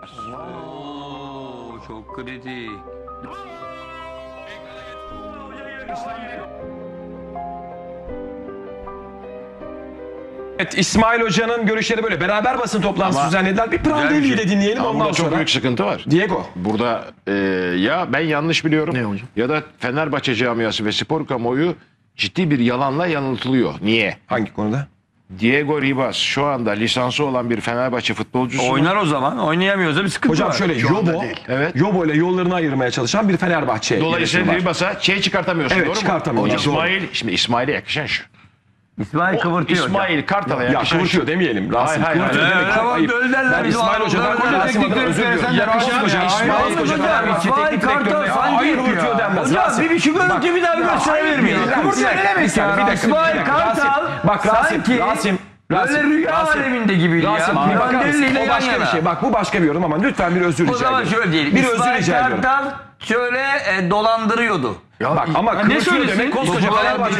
Ribas. Oo, çok kritik. Evet, İsmail Hoca'nın görüşleri böyle. Beraber basın toplantısı düzenlediler. Bir Prandelli'yi de dinleyelim Ama ondan burada çok sonra. büyük sıkıntı var. Diego. Burada ya ben yanlış biliyorum ya da Fenerbahçe camiası ve spor kamuoyu ciddi bir yalanla yanıltılıyor. Niye? Hangi konuda? Diego Ribas şu anda lisansı olan bir Fenerbahçe futbolcusu. Oynar o zaman. Oynayamıyorsa bir sıkıntı Hocam var. şöyle Yobo, Evet. Yobo ile yollarını ayırmaya çalışan bir Fenerbahçe. Dolayısıyla yönetimi var. Ribas'a şey çıkartamıyorsun, Evet, doğru mu? çıkartamıyorlar, İsmail, şimdi İsmail'e yakışan şu. İsmail kıvırtıyor hocam. İsmail Kartal'a Ya yakışan kıvırtıyor şu. demeyelim. Rasim Hayır, kıvırtıyor hayır. demek çok Evet, ayıp. öyle derler Ben bizim İsmail adamlar. Hoca'dan Öyle Rasim adına teknik özür direktör diliyorum. sen de Yakışan Rasim şey ya. İsmail Aynen Hoca hocam. Fenerbahçe İsmail teknik Kartal direktörüne sanki hayır yapıyor kıvırtıyor ya. denmez. Hocam Rasim. bir şu görüntüyü bir daha bir gösterebilir miyim? Kıvırtıyor ne demek ya? İsmail Kartal Bak Rasim. böyle rüya aleminde gibiydi ya. Rasim, bir bakar mısın? Prandelli ile O yan başka bir yana. şey. Bak bu başka bir yorum ama lütfen bir özür rica O ediyorum. zaman şöyle diyelim. Bir özür İsmail rica ediyorum. Kartal şöyle dolandırıyordu. Bak ama kıvırtıyor demek koskoca Fenerbahçe.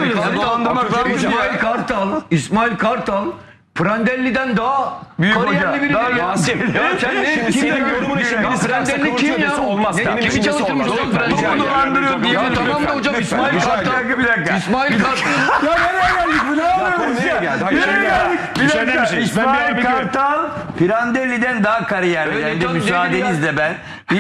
İsmail Kartal Prandelli'den daha Büyük kariyerli hoca. biri Daha ya. Rasim. Sen ne? Şimdi senin yorumun için birisi Prandelli kıvırtıyor kim ya? dese olmaz. Benim Kimi için dese çalıştırmış olmaz. oğlum Lütfen, rica Prandelli? ediyorum. Dolandırıyor diye. Ya tamam da hocam İsmail Kartal. Bir dakika. İsmail Kartal. Ya nereye geldik? Bu ne Konu nereye geldi? Hayır, Nereye şimdi- geldik? Bir Müsaade dakika. misiniz? Ben bir İsmail abi Kartal Prandelli'den daha kariyerli. Öyle Yani canım, müsaadenizle ben bir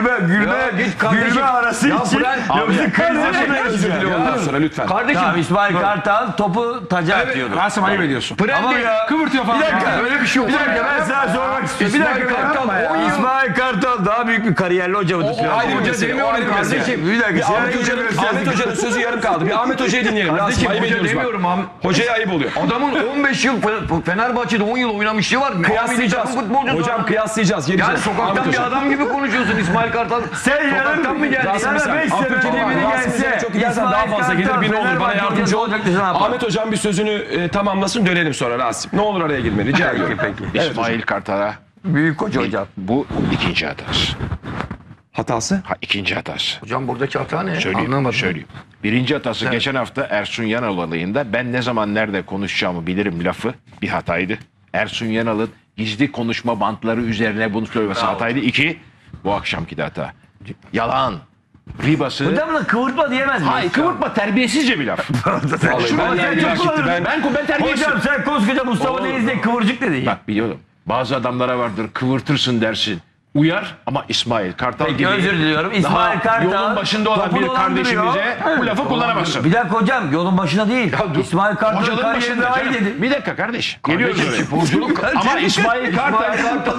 gülme arası için. Yoksa kardeşim Özür diliyorum ondan sonra lütfen. Kardeşim Tamam İsmail Kartal topu taca atıyordu. Rasim ayıp ediyorsun. Ama ya Kıvırtıyor falan. bir dakika. ya. öyle bir şey yok. Bir dakika ben sana sormak istiyorum. Bir dakika İsmail Kartal daha büyük bir kariyerli hoca mıdır? O ayrı bir mesele. O ayrı bir mesele. Bir dakika. Bir Ahmet Hoca'nın sözü yarım kaldı. Bir Ahmet Hoca'yı dinleyelim. Rasim ayıp Hoca ediyoruz bak. demiyorum abi. Hocaya ayıp oluyor. Adamın 15 yıl Fenerbahçe'de 10 yıl oynamışlığı var. Kıyaslayacağız. Hocam kıyaslayacağız. Yani Geleceğiz. sokaktan Ahmet bir Hoca. adam gibi konuşuyorsun İsmail Kartal. Sen yarın Sokaktan mı geldin? Rasim bir Sana saniye. 5 sene Abdülkerim önce abi, biri Rasim gelse. Hoca'ya çok gidersen daha fazla gelir. Bir ne olur bana yardımcı ol. Ahmet Hocam bir sözünü tamamlasın dönelim sonra Rasim. Ne olur araya girme rica ediyorum. Peki. İsmail Kartal'a Büyük koca hocam. bu ikinci hatası. Hatası? İkinci hatası. Hocam buradaki hata ne? Söyleyeyim. Birinci hatası geçen hafta Ersun Yanal olayında ben ne zaman nerede konuşacağımı bilirim lafı bir hataydı. Ersun Yanal'ın gizli konuşma bantları üzerine bunu söylemesi hataydı. İki, bu akşamki de hata. Yalan. Ribas'ı... Hocam da kıvırtma diyemez miyiz? Hayır, kıvırtma terbiyesizce bir laf. Ben Ben terbiyesiz. Hocam sen koskoca Mustafa Olur. Deniz'de kıvırcık dedi. Bak biliyorum. Bazı adamlara vardır kıvırtırsın dersin. Uyar ama İsmail Kartal Peki, gibi özür diliyorum. İsmail daha Kartal yolun başında olan topu bir dolandırıyor. kardeşimize bu lafı kullanamazsın. Bir dakika hocam yolun başına değil. İsmail Kartal'ın Hocanın kariyeri başında daha iyi canım. dedi. Bir dakika kardeş. Geliyoruz oraya. Sporculuk. Ama İsmail Kartal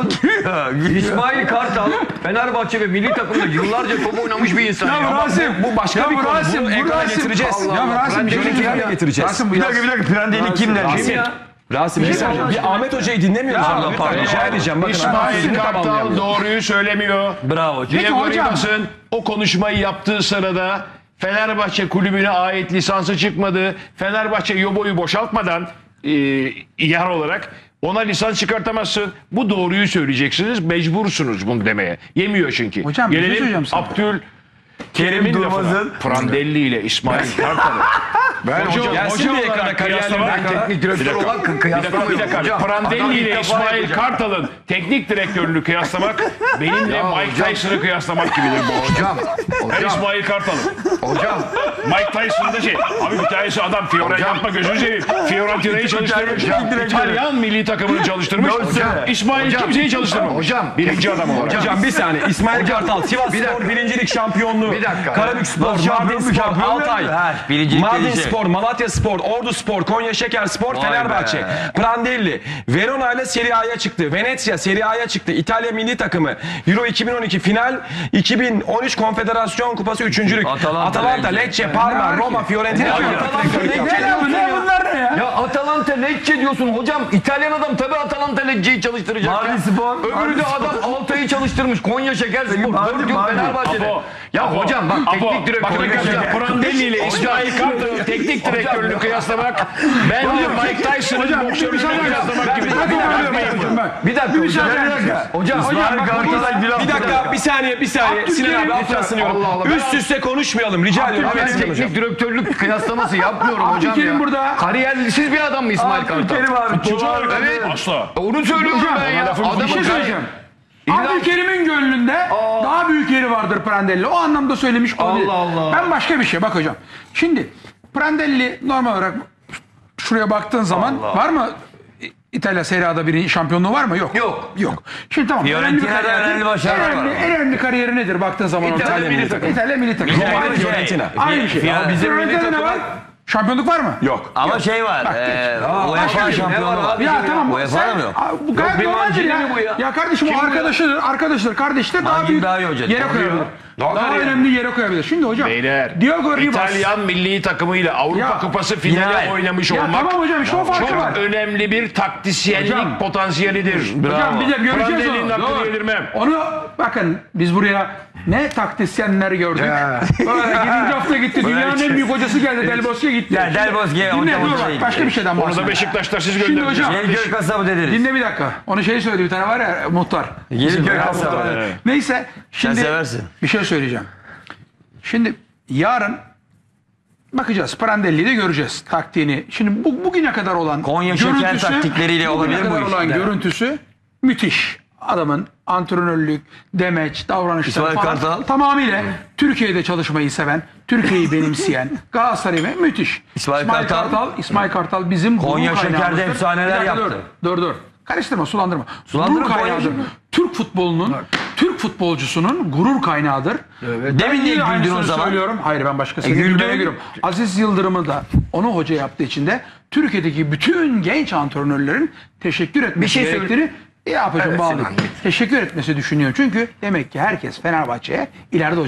İsmail Kartal Fenerbahçe ve milli takımda yıllarca top oynamış bir insan. Ya Rasim. bu başka bir konu. Rasim, Bunu bu ekrana Rasim. getireceğiz. Ya Rasim bir şey Görüntülerle ya. getireceğiz. Rasim bu Bir dakika Prandelli kim der? Rasim. Kim ya? Rasim bir saniye. Bir Ahmet Hoca'yı dinlemiyoruz ama lütfen rica edeceğim. Bakın İsmail Rasim'i Kartal tamamlayamıyor. doğruyu söylemiyor. Bravo hocam. Diego hocam. Ribas'ın o konuşmayı yaptığı sırada Fenerbahçe kulübüne ait lisansı çıkmadı. Fenerbahçe Yobo'yu boşaltmadan yer olarak ona lisans çıkartamazsın. Bu doğruyu söyleyeceksiniz. Mecbursunuz bunu demeye. Yemiyor çünkü. Hocam, bir şey Gelelim söyleyeceğim sana. Abdülkerim'in Durmaz'ın- lafına. Prandelli ile İsmail Kartal'ı. Ben hocam Gelsin bir ekrana kariyerleri. teknik direktör olan kıyaslamıyorum. Bir dakika. Prandelli ile İsmail Kartal'ın teknik direktörünü kıyaslamak benimle Mike Tyson'ı kıyaslamak gibidir bu. Hocam. Ben İsmail Kartal'ım. Hocam. Mike Tyson'da abi bir tanesi adam Fiorentina yapma gözünü seveyim. Fiorentina'yı çalıştırmış. İtalyan milli takımını çalıştırmış. İsmail kimseyi çalıştırmamış. Hocam. Birinci adam olarak. Hocam bir saniye. İsmail Kartal, Sivas Spor birincilik şampiyonluğu. Bir dakika. Karabük Spor, Mardin Spor, Altay. Mardin şey. Spor, Malatya Spor, Ordu Spor, Konya Şeker Spor, Fenerbahçe. Prandelli. Verona ile Serie A'ya çıktı. Venezia Serie A'ya çıktı. İtalya milli takımı. Euro 2012 final. 2013 Konfederasyon Kupası üçüncülük. Atalanta, Lecce, Parma, Roma, Fiorentina. Ne bunlar ne ya? Ya Atalanta Lecce diyorsun hocam. İtalyan adam tabii Atalanta Lecce'yi çalıştıracak. Mardin Spor. Öbürü de adam Altay'ı çalıştırmış. Konya Şeker Spor. Mardin, 4 yıl Mardin. Fenerbahçe'de. Apo, Ya Apo, hocam bak Apo, teknik direktör. bak bir dakika. Prandelli ile İsmail Kartal'ın teknik direktörünü kıyaslamak benle Mike Tyson'ın boksörünü kıyaslamak gibi. Bir dakika. Hocam. Bir saniye. Sinan abi affına sınıyorum. Allah Allah. Üst üste konuşmayalım. Rica ediyorum. Ben Evet, Sinan hocam. teknik direktörlük kıyaslaması yapmıyorum hocam Abdülkerim ya. burada. Kariyersiz bir adam mı İsmail Kartal? Abdülkerim abi. Futbolcu olarak Evet. asla. Onu söylüyorum ben ya. lafın Adamın Bir şey söyleyeceğim. Abdülkerim'in gönlünde daha büyük yeri vardır Prandelli. O anlamda söylemiş olabilir. Allah Allah. Ben başka bir şey bak hocam. Şimdi Prandelli normal olarak şuraya baktığın zaman var mı İtalya Serie A'da bir şampiyonluğu var mı? Yok. Yok. Şimdi tamam. Fiorentina'da önemli başarılar var. En önemli kariyeri nedir baktığın zaman? İtalya milli takım. İtalya milli takım. Roma, Aynı şey. Fiorentina. Aynı şey. Ya Bizim Fiorentina'da ne var? Şampiyonluk var mı? Yok. Ama şey var. UEFA şampiyonu var. Ya tamam. UEFA'da mı yok? Bu gayet bir normaldir Mancini ya. mi bu ya? Ya kardeşim o arkadaşıdır, kardeştir. Daha Mancini büyük daha iyi hoca. yere koyabilir. Daha önemli yere koyabilir. Şimdi hocam. Beyler, Diogo Ribas. İtalyan milli takımıyla Avrupa Ya, Kupası finali final. oynamış Ya olmak tamam hocam işte o farkı çok var. önemli bir taktisyenlik Hocam. potansiyelidir. Hocam bir de göreceğiz Prandelli'nin onu. hakkını Dur. yedirmem. Onu bakın biz buraya ne taktisyenler gördük. Böyle 7. hafta gitti. Dünyanın en büyük hocası geldi. Del Bosque'ye gitti. Ya Del Bosque Dinle hocam dur bak değil. başka bir şeyden Onu da bahsedeyim. Beşiktaş'ta siz Şimdi gönderdiniz. hocam. Yeniköy kasabı dediniz. Dinle bir dakika. Onu şey söyledi bir tane var ya muhtar. Yeniköy kasabı. Neyse şimdi seversin. bir şey söyleyeceğim. Şimdi yarın bakacağız. Prandelli'yi de göreceğiz taktiğini. Şimdi bugüne kadar olan Konya şeker taktikleriyle olabilir bugüne bu kadar iş. olan görüntüsü müthiş. Adamın antrenörlük, demeç, davranışları İsmail falan Kartal. tamamıyla Türkiye'de çalışmayı seven, Türkiye'yi benimseyen, Galatasaray'ı müthiş. İsmail İsmail Kartal bizim Konya gurur şekerde kaynağımızdır. efsaneler Bir dakika, yaptı. Dur. Karıştırma, sulandırma. Sulandırma, Gurur kaynağıdır. Konya- Türk futbolunun, Türk futbolcusunun gurur kaynağıdır. Demin niye güldün aynısını o zaman? söylüyorum. Hayır ben başkasını güldün. güldüğüne gülüyorum. Aziz Yıldırım'ı da onu hoca yaptığı için de Türkiye'deki bütün genç antrenörlerin teşekkür etmesi şey gerektiğini yapacağım Evet, bağlı. Sinan. Teşekkür etmesi düşünüyor. Çünkü demek ki herkes Fenerbahçe'ye ileride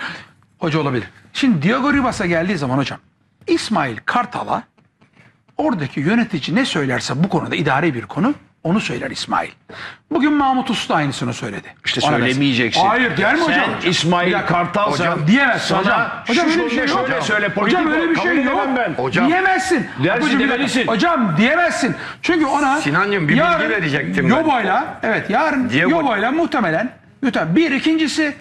hoca olabilir. Şimdi Diogo Ribas'a geldiği zaman hocam İsmail Kartal'a oradaki yönetici ne söylerse bu konuda idari bir konu onu söyler İsmail. Bugün Mahmut Usta aynısını söyledi. İşte Ona söylemeyeceksin. Hayır der mi hocam? Sen İsmail Bir dakika. Kartal'san Hocam diyemezsin sana hocam. Hocam şu öyle bir şey konuda yok. şöyle söyle, politik Hocam öyle bir kabul şey yok. edemem ben. Hocam. Diyemezsin. Dersin, Hocam, bir dakika. demelisin. Hocam diyemezsin. Çünkü ona Sinancığım, bir bilgi verecektim ben. Yobo'yla yarın Yobo'yla muhtemelen bir ikincisi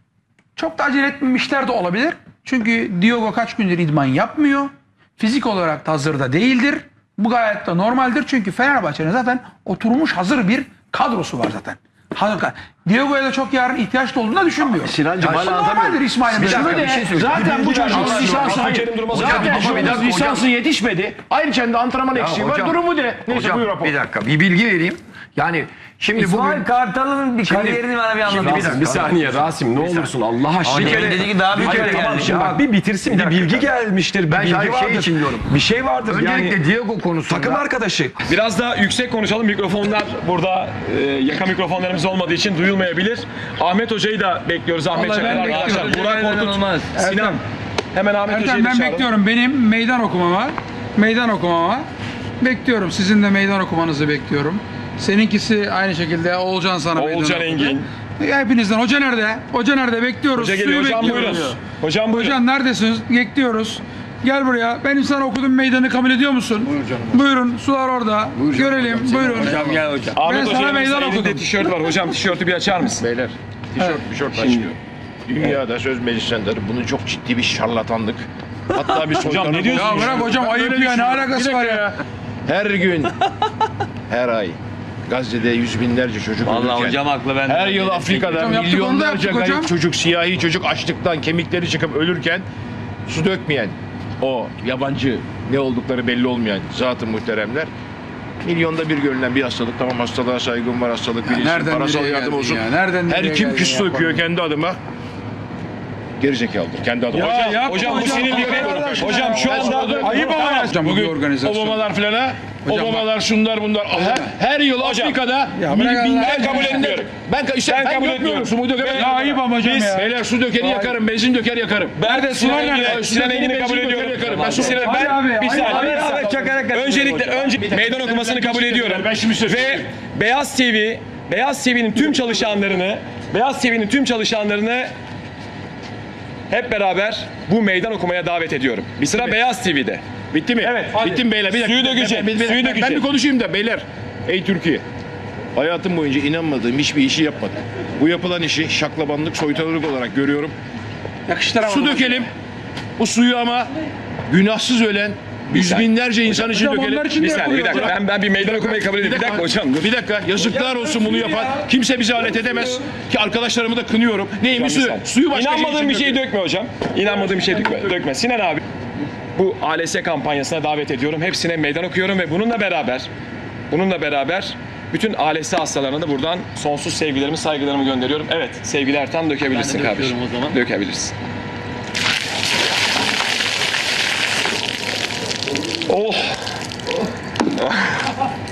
çok da acele etmemişler de olabilir. Çünkü Diogo kaç gündür idman yapmıyor. Fizik olarak da hazırda değildir. Bu gayet de normaldir. Çünkü Fenerbahçe'nin zaten oturmuş hazır bir kadrosu var zaten. Diogo'ya da çok yarın ihtiyaç da olduğunu da düşünmüyorum. Sinancığım, Bu hala normaldir anlatamıyorum. İsmail'in. Bir dakika, Şöyle bir şey de- söyleyeyim. Zaten bu çocuk lisansı zaten şu lisansı yetişmedi. Ayrıca da antrenman eksiği var. hocam, Durumu ne? Neyse Hocam buyur rapor. bir dakika bir bilgi vereyim. Yani şimdi İsmail bugün Kartal'ın bir kariyerini bana bir anlatır mısın? Bir saniye Rasim ne olursun Allah aşkına. Bir kere dedi ki daha bir Hayır, kere tamam gelmiş. şimdi bak bir bitirsin bir bilgi gelmiştir. Ben Bir bilgi şey vardır. için diyorum. Bir şey vardır öncelikle yani. Diego konusunda Takım arkadaşı. Biraz daha yüksek konuşalım. Mikrofonlar burada yaka mikrofonlarımız olmadığı için duyulmayabilir. Ahmet Hoca'yı da bekliyoruz. Ahmet Vallahi ben Çakar arkadaşlar. bekliyorum. Burak Korkut, Sinan. Hemen Ahmet Hoca'yı Ertem da ben çağıralım. bekliyorum. Benim meydan okumama bekliyorum. Sizin de meydan okumanızı bekliyorum. Seninkisi aynı şekilde Oğulcan sana Oğulcan meydan okudu. Engin. Hepinizden. Hoca nerede? Hoca nerede? Bekliyoruz. Hoca geliyor. Suyu Hocam bekliyoruz. buyurun. Hocam buyurun. Hocam neredesiniz? Bekliyoruz. Gel buraya. Benim sana okuduğum meydanı kabul ediyor musun? Buyurun. Sular orada. Görelim. Buyurun. Gel hocam. Ben Ahmet sana Hoca'nın meydan elinde okudum. tişört var. Hocam tişörtü bir açar mısın? Beyler, tişört başlıyor. Dünyada söz meclisenleri bunun çok ciddi bir şarlatanlık. Hatta bir Hocam ne diyorsun? Ya bırak hocam ayıp ya. Ne alakası var ya? Her gün, her ay Gazze'de yüz binlerce çocuk Vallahi ölürken, hocam haklı, ben de her yıl öyle Afrika'da Hocam yaptık, onu da milyonlarca yaptık hocam. garip çocuk, siyahi çocuk açlıktan kemikleri çıkıp ölürken su dökmeyen o yabancı ne oldukları belli olmayan zat-ı muhteremler milyonda bir görülen bir hastalık. Tamam hastalığa saygım var, hastalık bilinsin, nereden parasal nereye yardım geldin olsun. ya? Nereden nereye Her kim geldin küs ya? döküyor kendi adıma gerizekalıdır. Kendi adıma. Hocam bu senin hocam şu anda Ayıp ama ya. Hocam bu Bugün organizasyon. Obamalar filana, Hocam Obamalar şunlar bunlar. Her yıl Afrika'da Ya bırak Allah binlerce aşkına. kabul etmiyorum. Ben kabul yapmıyorum. etmiyorum. Su dökemem. Ya ayıp ama hocam ya. Beyler su dökeri yakarım, benzin döker yakarım. Nerede Sinan Sinan nerede? Engin'i Sinan Engin'i kabul Benzin ediyorum. döker yakarım. Ben su Sinan Hadi abi, ben bir hadi saniye. abi. Öncelikle meydan okumasını kabul ediyorum. Ben şimdi söz Ve söyleyeyim. Beyaz TV'nin tüm çalışanlarını hep beraber bu meydan okumaya davet ediyorum. Bir sıra Beyaz TV'de. Bitti mi? Evet, hadi. Bittim beyler. Bir dakika. Suyu dökecek, suyu Ben dökecek. bir konuşayım da beyler. Ey Türkiye. Hayatım boyunca inanmadığım hiçbir işi yapmadım. Bu yapılan işi şaklabanlık, soytarılık olarak görüyorum. Yakıştıramadım. Su dökelim. Bu suyu ama günahsız ölen Yüz binlerce insan için Hocam onlar dökelim. için de Bir saniye bir yapılıyor. dakika. Ben bir meydan okumayı kabul edeyim. Bir dakika hocam. Dur. Bir dakika. Yazıklar olsun bunu yapan. Kimse bizi alet edemez. Ki arkadaşlarımı da kınıyorum. Neymiş suyu başka şey İnanmadığım için bir şey döküyor. dökme hocam. İnanmadığım bir şey dökme. Sinan abi. Bu ALS kampanyasına davet ediyorum. Hepsine meydan okuyorum ve bununla beraber bütün ALS hastalarına da buradan sonsuz sevgilerimi, saygılarımı gönderiyorum. Evet, sevgili Ertan dökebilirsin kardeşim. o zaman. Dökebilirsin. Oh.